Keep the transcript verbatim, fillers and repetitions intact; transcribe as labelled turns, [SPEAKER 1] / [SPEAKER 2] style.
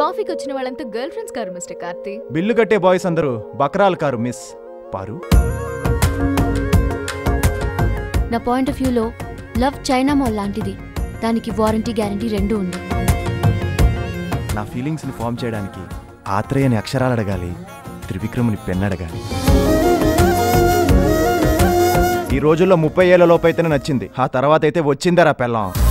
[SPEAKER 1] కాఫీకి వచ్చిన వాళ్ళంతా గర్ల్ ఫ్రెండ్స్ కారు మిస్టర్ కార్తీ.
[SPEAKER 2] బిల్లు కట్టే బాయ్స్ అందరూ బకరాలు కారు మిస్ పారు.
[SPEAKER 3] నా పాయింట్ ఆఫ్ వ్యూలో లవ్ చైనా మాల్ లాంటిది. దానికి వారంటీ గ్యారంటీ రెండూ ఉంది.
[SPEAKER 2] నా ఫీలింగ్స్ని ఫామ్ చేయడానికి ఆత్రేయని అక్షరాలు అడగాలి, త్రివిక్రముని పెన్ అడగాలి. ఈ రోజుల్లో ముప్పై ఏళ్ల లోపైతేనే నచ్చింది, ఆ తర్వాత అయితే వచ్చిందరా పెళ్ళాం.